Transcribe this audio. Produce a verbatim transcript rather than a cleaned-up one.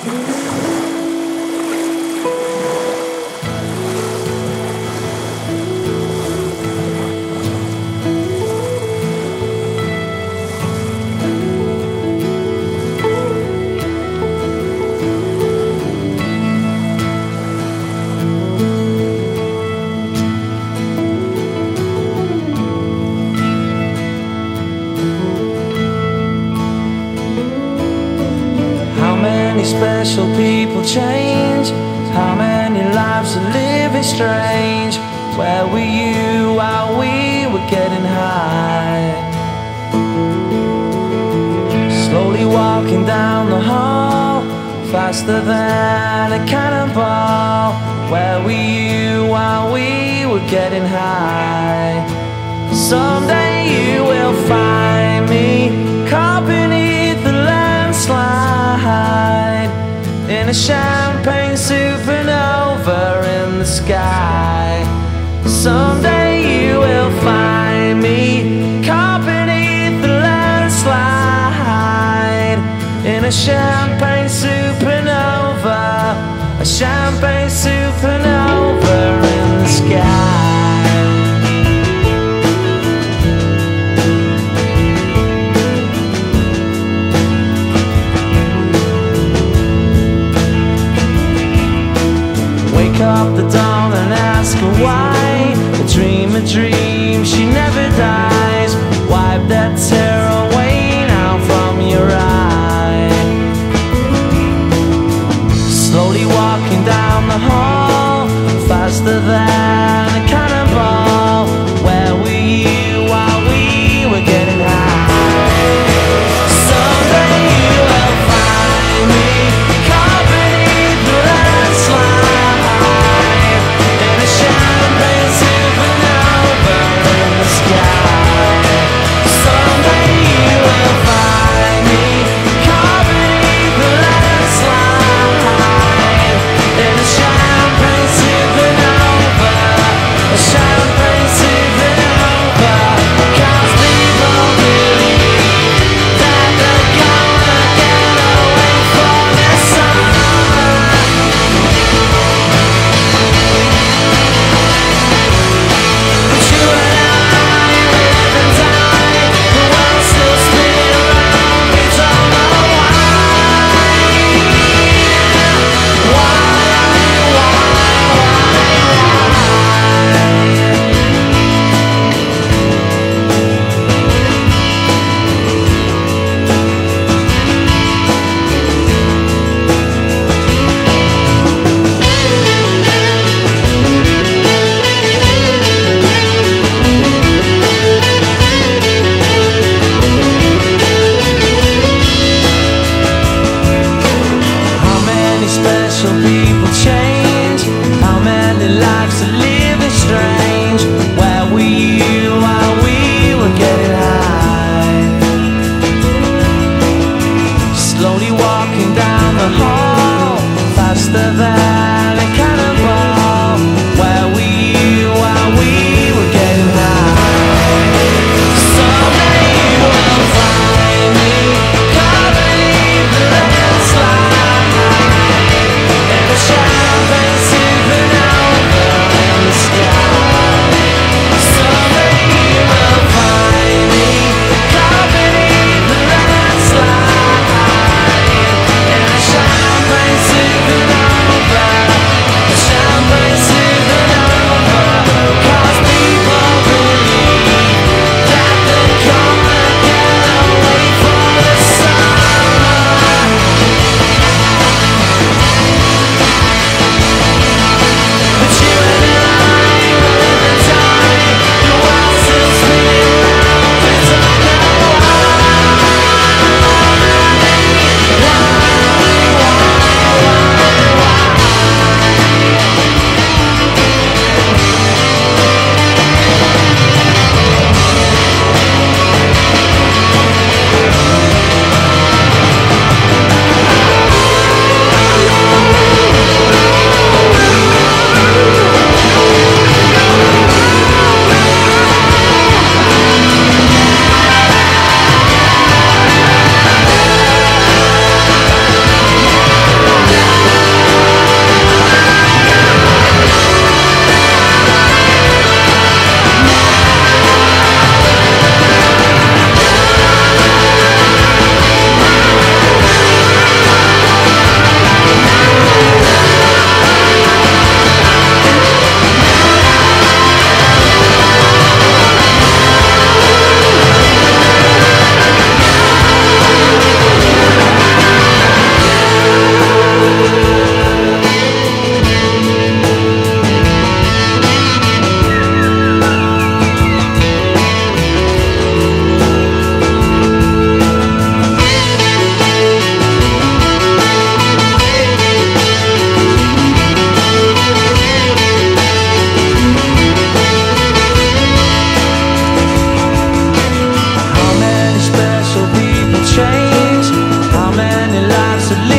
Special people change. How many lives are living strange? Where were you while we were getting high? Slowly walking down the hall, faster than a cannonball. Where were you while we were getting high? Someday you will find me caught beneath the landslide, in a champagne supernova in the sky. Someday you will find me caught beneath the landslide, in a champagne supernova, a champagne supernova in the sky. Up the dawn and ask her why. A dream, a dream, she never dies. Wipe that tear away now from your eye. Slowly walking down the hall, faster than a cannonball. Where were you while we were getting high? Someday you will find me caught beneath the landslide, supernova. many lives to live.